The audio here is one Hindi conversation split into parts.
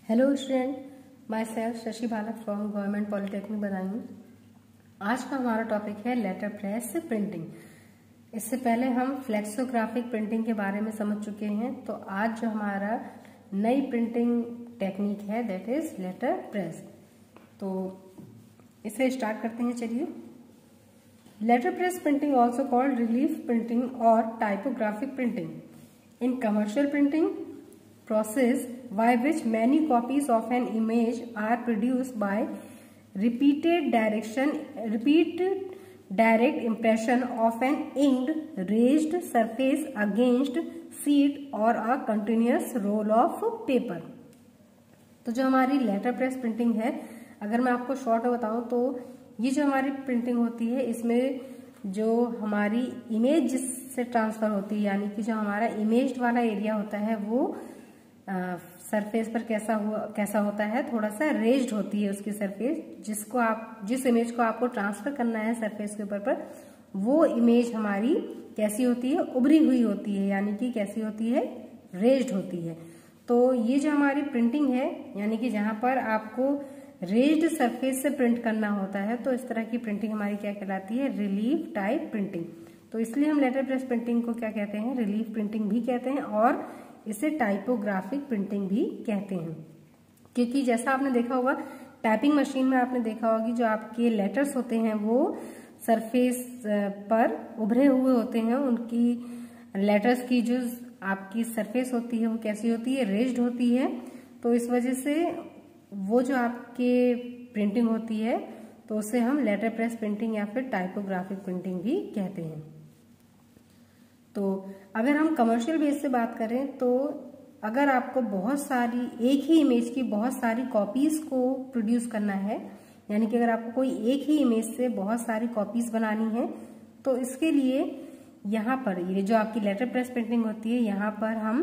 Hello student, my self Shashi Balak from government polytechnic Badaun. आज का हमारा टॉपिक है लेटर प्रेस प्रिंटिंग। इससे पहले हम फ्लेक्सोग्राफिक प्रिंटिंग के बारे में समझ चुके हैं, तो आज जो हमारा नई प्रिंटिंग टेक्निक है दैट इज लेटर प्रेस। तो इसे स्टार्ट करते हैं। चलिए, letter press printing also called relief printing और typographic printing in commercial printing process by which many copies of an image are produced by repeated direct impression of an inked raised surface against sheet or a continuous roll of paper। तो जो हमारी लेटर प्रेस प्रिंटिंग है, अगर मैं आपको शॉर्ट में बताऊं तो ये जो हमारी प्रिंटिंग होती है, इसमें जो हमारी इमेज जिससे ट्रांसफर होती है, यानी कि जो हमारा इमेज वाला एरिया होता है वो सरफेस पर कैसा होता है, थोड़ा सा रेज्ड होती है उसकी सरफेस। जिस इमेज को आपको ट्रांसफर करना है सरफेस के ऊपर पर, वो इमेज हमारी कैसी होती है, उभरी हुई होती है, यानी कि कैसी होती है, रेज्ड होती है। तो ये जो हमारी प्रिंटिंग है, यानी कि जहां पर आपको रेज्ड सरफेस से प्रिंट करना होता है, तो इस तरह की प्रिंटिंग हमारी क्या कहलाती है, रिलीफ टाइप प्रिंटिंग। तो इसलिए हम लेटर प्रेस प्रिंटिंग को क्या कहते हैं, रिलीफ प्रिंटिंग भी कहते हैं और इसे टाइपोग्राफिक प्रिंटिंग भी कहते हैं। क्योंकि जैसा आपने देखा होगा टाइपिंग मशीन में, आपने देखा होगी जो आपके लेटर्स होते हैं वो सरफेस पर उभरे हुए होते हैं। उनकी लेटर्स की जो आपकी सरफेस होती है वो कैसी होती है, रेज्ड होती है। तो इस वजह से वो जो आपके प्रिंटिंग होती है, तो उसे हम लेटर प्रेस प्रिंटिंग या फिर टाइपोग्राफिक प्रिंटिंग भी कहते हैं। तो अगर हम कमर्शियल बेस से बात करें, तो अगर आपको बहुत सारी एक ही इमेज की बहुत सारी कॉपीज को प्रोड्यूस करना है, यानी कि अगर आपको कोई एक ही इमेज से बहुत सारी कॉपीज बनानी है, तो इसके लिए यहाँ पर ये जो आपकी लेटर प्रेस प्रिंटिंग होती है, यहाँ पर हम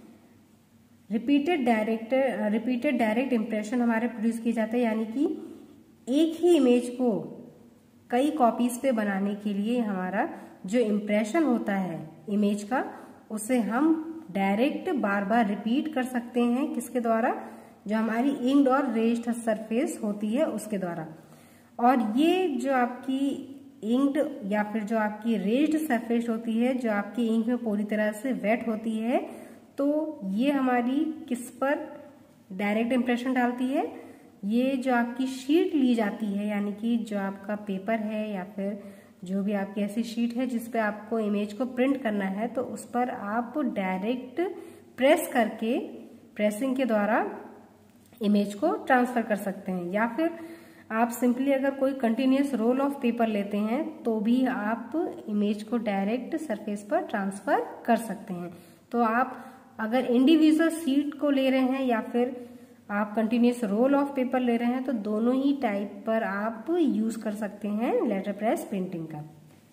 रिपीटेड डायरेक्ट इंप्रेशन हमारे प्रोड्यूस किए जाते हैं। यानी कि एक ही इमेज को कई कॉपीज पे बनाने के लिए हमारा जो इम्प्रेशन होता है इमेज का, उसे हम डायरेक्ट बार बार रिपीट कर सकते हैं। किसके द्वारा, जो हमारी इंक्ड और रेज्ड सरफेस होती है उसके द्वारा। और ये जो आपकी इंक्ड या फिर जो आपकी रेज्ड सरफेस होती है, जो आपकी इंक में पूरी तरह से वेट होती है, तो ये हमारी किस पर डायरेक्ट इंप्रेशन डालती है, ये जो आपकी शीट ली जाती है, यानी कि जो आपका पेपर है या फिर जो भी आपकी ऐसी शीट है जिस पे आपको इमेज को प्रिंट करना है, तो उस पर आप डायरेक्ट प्रेस करके प्रेसिंग के द्वारा इमेज को ट्रांसफर कर सकते हैं। या फिर आप सिंपली अगर कोई कंटिन्यूअस रोल ऑफ पेपर लेते हैं तो भी आप इमेज को डायरेक्ट सरफेस पर ट्रांसफर कर सकते हैं। तो आप अगर इंडिविजुअल शीट को ले रहे हैं या फिर आप कंटिन्यूअस रोल ऑफ पेपर ले रहे हैं, तो दोनों ही टाइप पर आप यूज कर सकते हैं लेटर प्रेस प्रिंटिंग का।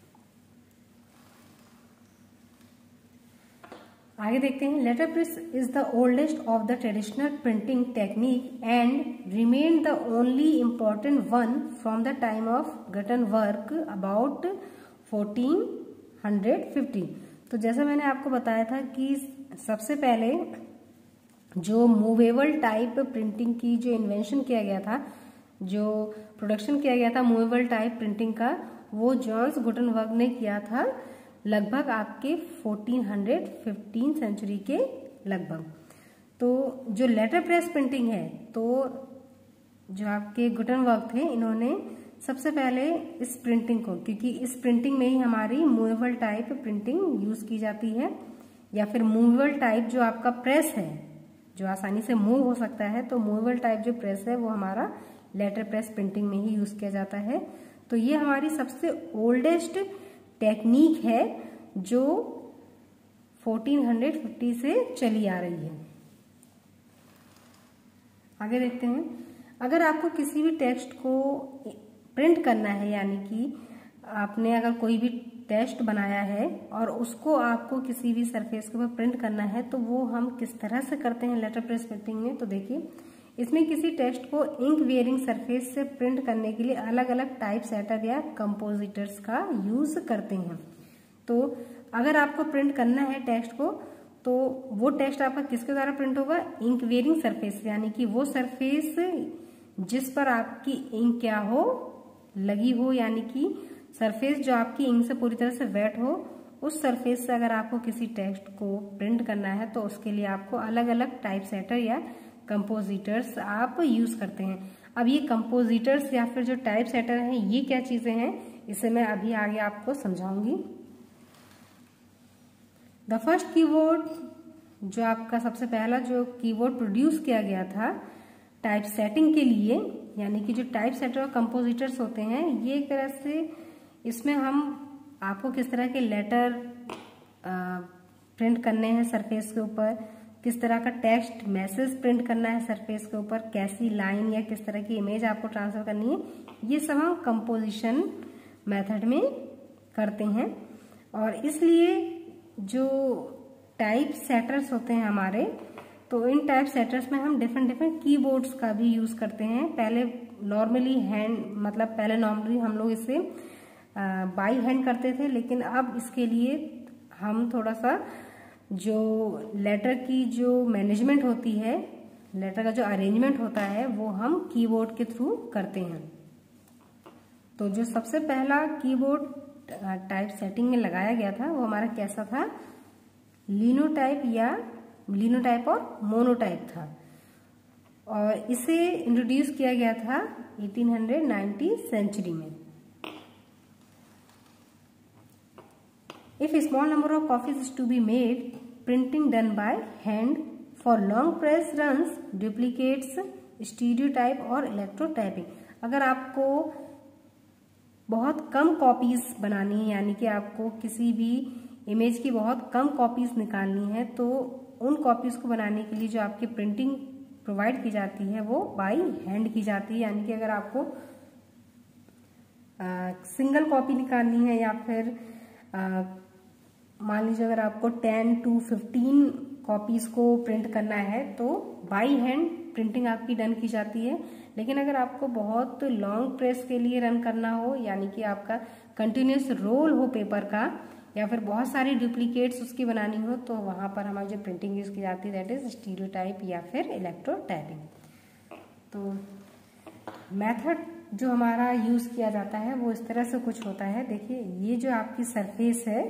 आगे देखते हैं, letter press is the oldest of the traditional printing technique and remain the only important one from the time of Gutenberg about 1450। तो जैसा मैंने आपको बताया था कि सबसे पहले जो मूवेबल टाइप प्रिंटिंग की जो इन्वेंशन किया गया था, जो प्रोडक्शन किया गया था मूवेबल टाइप प्रिंटिंग का, वो जॉन्स गुटेनबर्ग ने किया था लगभग आपके 1415 सेंचुरी के लगभग। तो जो लेटर प्रेस प्रिंटिंग है, तो जो आपके गुटेनबर्ग थे, इन्होंने सबसे पहले इस प्रिंटिंग को, क्योंकि इस प्रिंटिंग में ही हमारी मूवेबल टाइप प्रिंटिंग यूज की जाती है, या फिर मूवेबल टाइप जो आपका प्रेस है जो आसानी से मूव हो सकता है, तो मूवेबल टाइप जो प्रेस है वो हमारा लेटर प्रेस प्रिंटिंग में ही यूज किया जाता है। तो ये हमारी सबसे ओल्डेस्ट टेक्निक है जो 1450 से चली आ रही है। आगे देखते हैं, अगर आपको किसी भी टेक्स्ट को प्रिंट करना है, यानी कि आपने अगर कोई भी टेक्स्ट बनाया है और उसको आपको किसी भी सरफेस के ऊपर प्रिंट करना है, तो वो हम किस तरह से करते हैं लेटर प्रेस प्रिंटिंग में। तो देखिए, इसमें किसी टेक्स्ट को इंक वेयरिंग सरफेस से प्रिंट करने के लिए अलग अलग टाइप सेटर या कंपोजिटर्स का यूज करते हैं। तो अगर आपको प्रिंट करना है टेक्स्ट को, तो वो टेक्स्ट आपका किसके द्वारा प्रिंट होगा, इंक वेयरिंग सरफेस, यानी कि वो सरफेस जिस पर आपकी इंक क्या हो, लगी हो, यानी कि सरफेस जो आपकी इंक से पूरी तरह से वेट हो, उस सरफेस से अगर आपको किसी टेक्स्ट को प्रिंट करना है तो उसके लिए आपको अलग अलग टाइप सेटर या कंपोजिटर्स आप यूज करते हैं। अब ये कंपोजिटर्स या फिर जो टाइप सेटर हैं ये क्या चीजें हैं, इसे मैं अभी आगे आपको समझाऊंगी। द फर्स्ट कीवर्ड, जो आपका सबसे पहला जो कीवर्ड प्रोड्यूस किया गया था टाइप सेटिंग के लिए, यानी कि जो टाइप सेटर और कंपोजिटर्स होते हैं, ये एक तरह से इसमें हम आपको किस तरह के लेटर प्रिंट करने हैं सरफेस के ऊपर, किस तरह का टेक्स्ट मैसेज प्रिंट करना है सरफेस के ऊपर, कैसी लाइन या किस तरह की इमेज आपको ट्रांसफर करनी है, ये सब हम कंपोजिशन मेथड में करते हैं। और इसलिए जो टाइप सेटर्स होते हैं हमारे, तो इन टाइप सेटर्स में हम डिफरेंट कीबोर्ड्स का भी यूज करते हैं। पहले नॉर्मली हम लोग इसे बाई हैंड करते थे, लेकिन अब इसके लिए हम थोड़ा सा जो लेटर की जो मैनेजमेंट होती है, लेटर का जो अरेंजमेंट होता है, वो हम कीबोर्ड के थ्रू करते हैं। तो जो सबसे पहला कीबोर्ड टाइप सेटिंग में लगाया गया था वो हमारा कैसा था, लिनोटाइप और मोनोटाइप था, और इसे इंट्रोड्यूस किया गया था 1890 सेंचुरी में। If a small number of copies is to be made, printing done by hand for long press runs duplicates stereotype और electrotyping। अगर आपको बहुत कम कॉपीज बनानी है, यानी कि आपको किसी भी इमेज की बहुत कम कॉपीज निकालनी है, तो उन कॉपीज को बनाने के लिए जो आपकी प्रिंटिंग प्रोवाइड की जाती है वो बाय हैंड की जाती है। यानी कि अगर आपको सिंगल कॉपी निकालनी है, या फिर मान लीजिए अगर आपको 10 to 15 कॉपीज को प्रिंट करना है, तो बाय हैंड प्रिंटिंग आपकी डन की जाती है। लेकिन अगर आपको बहुत लॉन्ग प्रेस के लिए रन करना हो, यानी कि आपका कंटिन्यूस रोल हो पेपर का, या फिर बहुत सारी डुप्लीकेट्स उसकी बनानी हो, तो वहां पर हमारी जो प्रिंटिंग यूज की जाती है दैट इज स्टीरियोटाइप या फिर इलेक्ट्रोटाइपिंग। तो मेथड जो हमारा यूज किया जाता है वो इस तरह से कुछ होता है। देखिए, ये जो आपकी सरफेस है,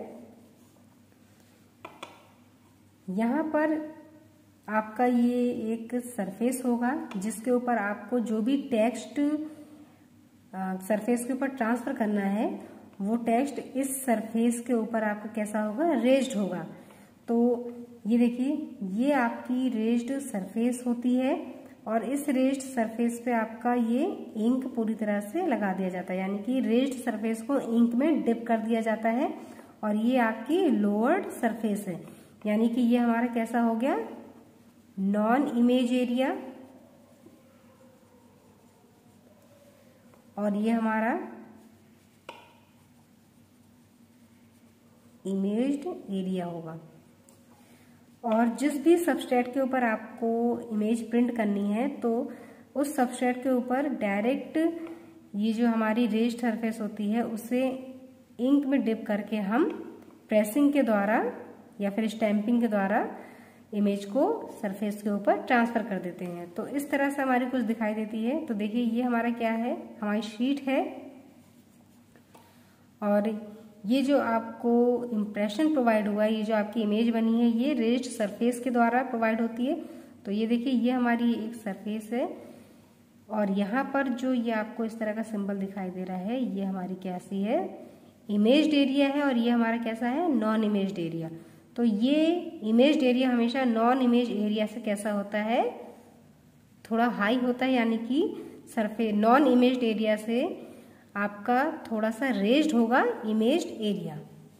यहाँ पर आपका ये एक सरफेस होगा जिसके ऊपर आपको जो भी टेक्स्ट सरफेस के ऊपर ट्रांसफर करना है, वो टेक्स्ट इस सरफेस के ऊपर आपका कैसा होगा, रेज्ड होगा। तो ये देखिए, ये आपकी रेज्ड सरफेस होती है, और इस रेज्ड सरफेस पे आपका ये इंक पूरी तरह से लगा दिया जाता है, यानी कि रेज्ड सरफेस को इंक में डिप कर दिया जाता है। और ये आपकी लोअर्ड सरफेस है, यानी कि ये हमारा कैसा हो गया, नॉन इमेज एरिया, और ये हमारा इमेज्ड एरिया होगा। और जिस भी सबस्ट्रेट के ऊपर आपको इमेज प्रिंट करनी है, तो उस सबस्ट्रेट के ऊपर डायरेक्ट ये जो हमारी रेज्ड सरफेस होती है उसे इंक में डिप करके हम प्रेसिंग के द्वारा या फिर स्टैंपिंग के द्वारा इमेज को सरफेस के ऊपर ट्रांसफर कर देते हैं। तो इस तरह से हमारी कुछ दिखाई देती है। तो देखिए, ये हमारा क्या है, हमारी शीट है, और ये जो आपको इम्प्रेशन प्रोवाइड हुआ है, ये जो आपकी इमेज बनी है, ये रेज्ड सरफेस के द्वारा प्रोवाइड होती है। तो ये देखिए, ये हमारी एक सरफेस है, और यहाँ पर जो ये आपको इस तरह का सिंबल दिखाई दे रहा है, ये हमारी कैसी है, इमेज्ड एरिया है, और ये हमारा कैसा है, नॉन इमेज्ड एरिया। तो ये इमेज्ड एरिया हमेशा नॉन इमेज एरिया से कैसा होता है, थोड़ा हाई होता है, यानी कि सरफेस नॉन इमेज्ड एरिया से आपका थोड़ा सा रेज्ड होगा इमेज्ड एरिया।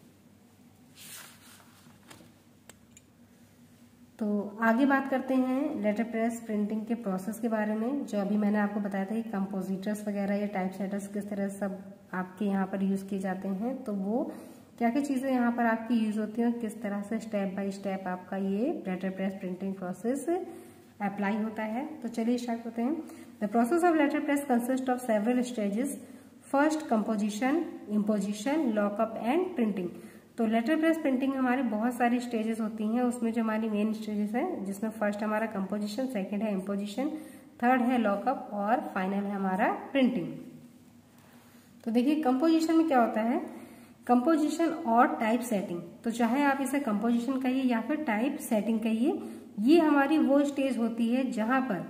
तो आगे बात करते हैं लेटर प्रेस प्रिंटिंग के प्रोसेस के बारे में, जो अभी मैंने आपको बताया था कि कंपोजिटर्स वगैरह या टाइप सेटर्स किस तरह सब आपके यहाँ पर यूज किए जाते हैं। तो वो क्या क्या चीजें यहाँ पर आपकी यूज होती हैं, किस तरह से स्टेप बाय स्टेप आपका ये letter press printing process apply होता है। तो चलिए स्टार्ट करते हैं। The process of letter press consist of several stages. First, composition, imposition, lockup and printing. तो लेटर प्रेस प्रिंटिंग हमारे बहुत सारी स्टेजेस होती हैं, उसमें जो हमारी मेन स्टेजेस है, जिसमें फर्स्ट हमारा कंपोजिशन, सेकंड है इम्पोजिशन, थर्ड है लॉकअप और फाइनल है हमारा प्रिंटिंग। तो देखिए कंपोजिशन में क्या होता है, कंपोजिशन और टाइप सेटिंग, तो चाहे आप इसे कंपोजिशन कहिए या फिर टाइप सेटिंग कहिए, ये हमारी वो स्टेज होती है जहां पर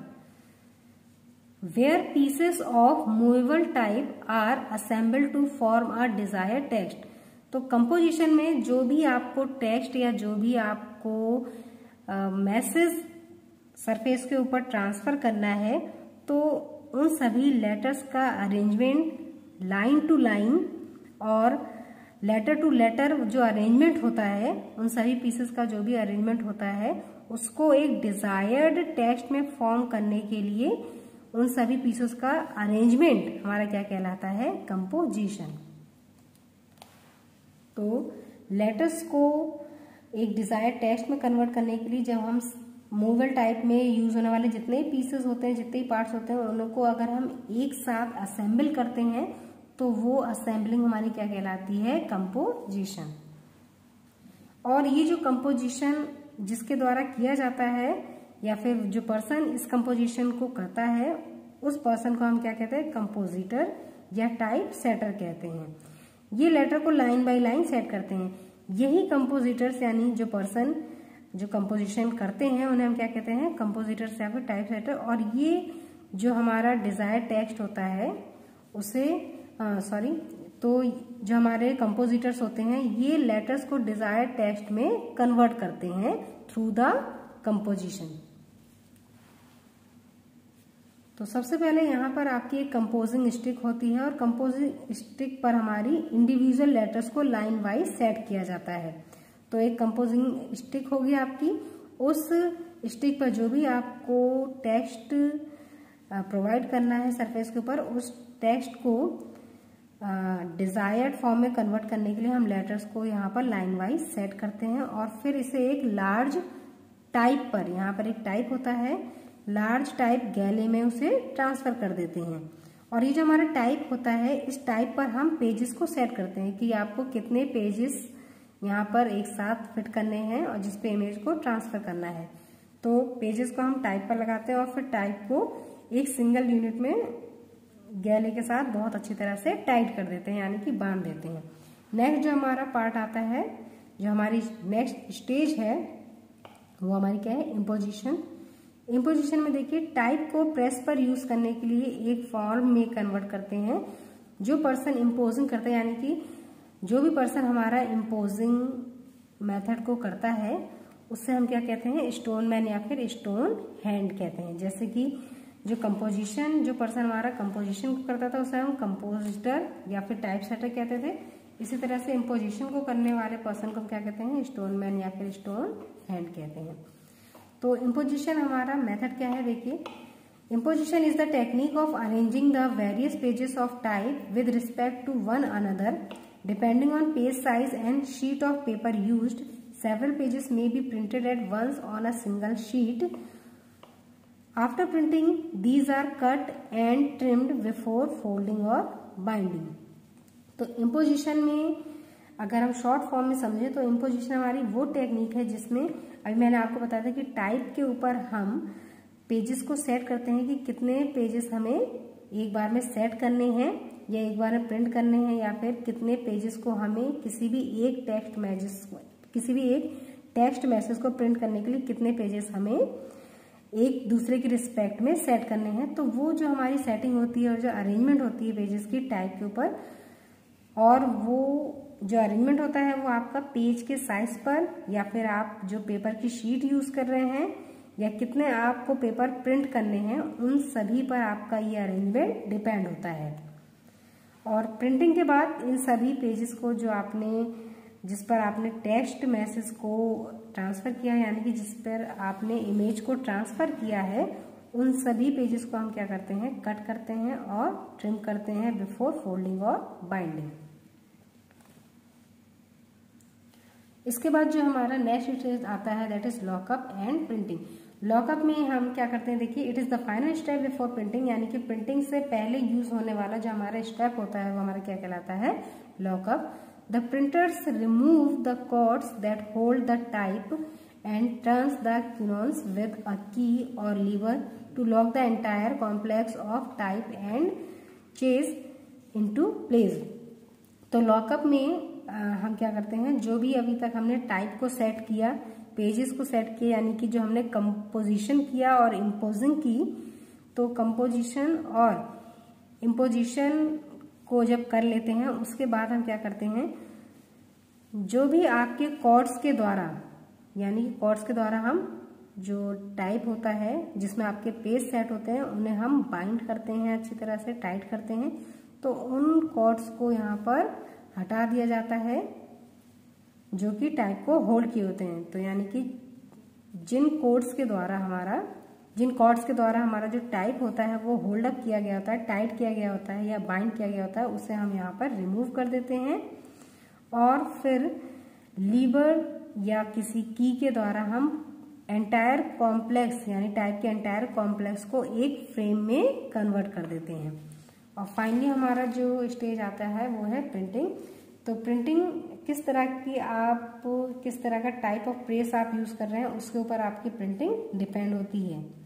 where pieces of movable type are assembled to form a desired text. तो कंपोजिशन में जो भी आपको टेक्स्ट या जो भी आपको मैसेज सरफेस के ऊपर ट्रांसफर करना है, तो उन सभी लेटर्स का अरेंजमेंट लाइन टू लाइन और लेटर टू लेटर जो अरेंजमेंट होता है, उन सभी पीसेस का जो भी अरेंजमेंट होता है, उसको एक डिजायर्ड टेक्स्ट में फॉर्म करने के लिए उन सभी पीसेस का अरेंजमेंट हमारा क्या कहलाता है, कंपोजिशन। तो लेटर्स को एक डिजायर्ड टेक्स्ट में कन्वर्ट करने के लिए जब हम मूवेबल टाइप में यूज होने वाले जितने पीसेस होते हैं, जितने पार्ट्स होते हैं, उन लोग को अगर हम एक साथ असेंबल करते हैं तो वो असेंबलिंग हमारी क्या कहलाती है, कंपोजिशन। और ये जो कंपोजिशन जिसके द्वारा किया जाता है या फिर जो पर्सन इस कंपोजिशन को करता है, उस पर्सन को हम क्या कहते हैं, कंपोजिटर या टाइप सेटर कहते हैं। ये लेटर को लाइन बाय लाइन सेट करते हैं। यही कंपोजिटर्स यानी जो पर्सन जो कंपोजिशन करते हैं उन्हें हम क्या कहते हैं, कंपोजिटर्स या फिर टाइप सेटर। और ये जो हमारा डिजायर्ड टेक्स्ट होता है उसे तो जो हमारे कंपोजिटर्स होते हैं ये लेटर्स को डिजायर्ड टेक्स्ट में कन्वर्ट करते हैं थ्रू द कंपोजिशन। तो सबसे पहले यहाँ पर आपकी एक कंपोजिंग स्टिक होती है और कंपोजिंग स्टिक पर हमारी इंडिविजुअल लेटर्स को लाइन वाइज सेट किया जाता है। तो एक कंपोजिंग स्टिक होगी आपकी, उस स्टिक पर जो भी आपको टेक्स्ट प्रोवाइड करना है सरफेस के ऊपर, उस टेक्स्ट को डिजायर्ड फॉर्म में कन्वर्ट करने के लिए हम लेटर्स को यहाँ पर लाइन वाइज सेट करते हैं और फिर इसे एक लार्ज टाइप पर, यहाँ पर एक टाइप होता है, लार्ज टाइप गैले में उसे ट्रांसफर कर देते हैं। और ये जो हमारा टाइप होता है, इस टाइप पर हम पेजेस को सेट करते हैं कि आपको कितने पेजेस यहाँ पर एक साथ फिट करने हैं और जिस पे इमेज को ट्रांसफर करना है। तो पेजेस को हम टाइप पर लगाते हैं और फिर टाइप को एक सिंगल यूनिट में गैले के साथ बहुत अच्छी तरह से टाइट कर देते हैं, यानी कि बांध देते हैं। नेक्स्ट जो हमारा पार्ट आता है, जो हमारी नेक्स्ट स्टेज है, वो हमारी क्या है, इम्पोजिशन। इम्पोजिशन में देखिए टाइप को प्रेस पर यूज करने के लिए एक फॉर्म में कन्वर्ट करते हैं। जो पर्सन इम्पोजिंग करता है, यानी कि जो भी पर्सन हमारा इम्पोजिंग मेथड को करता है, उससे हम क्या कहते हैं, स्टोन मैन या फिर स्टोन हैंड कहते हैं। जैसे कि जो कंपोजिशन, जो पर्सन हमारा कंपोजिशन को करता था उसे हम कंपोजिटर या फिर टाइप सेटर कहते थे। इसी तरह से इम्पोजिशन को करने वाले पर्सन को हम क्या कहते हैं, स्टोन मैन या फिर स्टोन हैंड कहते हैं। तो इम्पोजिशन हमारा मेथड क्या है, देखिए, imposition is the technique of arranging the various pages of type with respect to one another depending on page size and sheet of paper used. Several pages may be printed at once on a single sheet. After printing, these are cut and trimmed before folding or binding. तो इम्पोजिशन में अगर हम शॉर्ट फॉर्म में समझें तो इम्पोजिशन हमारी वो टेक्निक है जिसमें अभी मैंने आपको बताया था कि टाइप के ऊपर हम पेजेस को सेट करते हैं कि कितने पेजेस हमें एक बार में सेट करने हैं या एक बार में प्रिंट करने हैं, या फिर कितने पेजेस को हमें किसी भी एक टेक्स्ट मैसेज को प्रिंट करने के लिए कितने पेजेस हमें एक दूसरे की रिस्पेक्ट में सेट करने हैं। तो वो जो हमारी सेटिंग होती है और जो अरेंजमेंट होती है पेजेस की टाइप के ऊपर, और वो जो अरेंजमेंट होता है वो आपका पेज के साइज पर या फिर आप जो पेपर की शीट यूज कर रहे हैं या कितने आपको पेपर प्रिंट करने हैं, उन सभी पर आपका ये अरेंजमेंट डिपेंड होता है। और प्रिंटिंग के बाद इन सभी पेजेस को जिस पर आपने टेक्स्ट मैसेज को ट्रांसफर किया है, यानी कि जिस पर आपने इमेज को ट्रांसफर किया है, उन सभी पेजेस को हम क्या करते हैं, कट करते हैं और ट्रिम करते हैं बिफोर फोल्डिंग और बाइंडिंग। इसके बाद जो हमारा नेक्स्ट स्टेज आता है that is lockup and printing. Lockup में हम क्या करते हैं, देखिए, it is the final step before printing, यानी कि प्रिंटिंग से पहले यूज होने वाला जो हमारा स्टेप होता है वो हमारा क्या कहलाता है, lockup. The printers remove the cords that hold the type and turns the canons with a key or lever to lock the entire complex of type and chase into place। तो लॉकअप में हम क्या करते हैं, जो भी अभी तक हमने टाइप को सेट किया, पेजेस को सेट किया, यानी कि जो हमने कंपोजिशन किया और इम्पोजिंग की, तो कंपोजिशन और इम्पोजिशन को जब कर लेते हैं उसके बाद हम क्या करते हैं, जो भी आपके कॉर्ड्स के द्वारा, यानी कि कॉर्ड्स के द्वारा हम जो टाइप होता है जिसमें आपके पेज सेट होते हैं उन्हें हम बाइंड करते हैं, अच्छी तरह से टाइट करते हैं। तो उन कॉर्ड्स को यहाँ पर हटा दिया जाता है जो कि टाइप को होल्ड किए होते हैं। तो यानी कि जिन कॉर्ड्स के द्वारा हमारा जो टाइप होता है वो होल्ड अप किया गया होता है, टाइट किया गया होता है या बाइंड किया गया होता है, उसे हम यहाँ पर रिमूव कर देते हैं और फिर लीवर या किसी की के द्वारा हम एंटायर कॉम्प्लेक्स यानी टाइप के एंटायर कॉम्प्लेक्स को एक फ्रेम में कन्वर्ट कर देते हैं। और फाइनली हमारा जो स्टेज आता है वो है प्रिंटिंग। तो प्रिंटिंग किस तरह का टाइप ऑफ प्रेस आप यूज कर रहे हैं उसके ऊपर आपकी प्रिंटिंग डिपेंड होती है।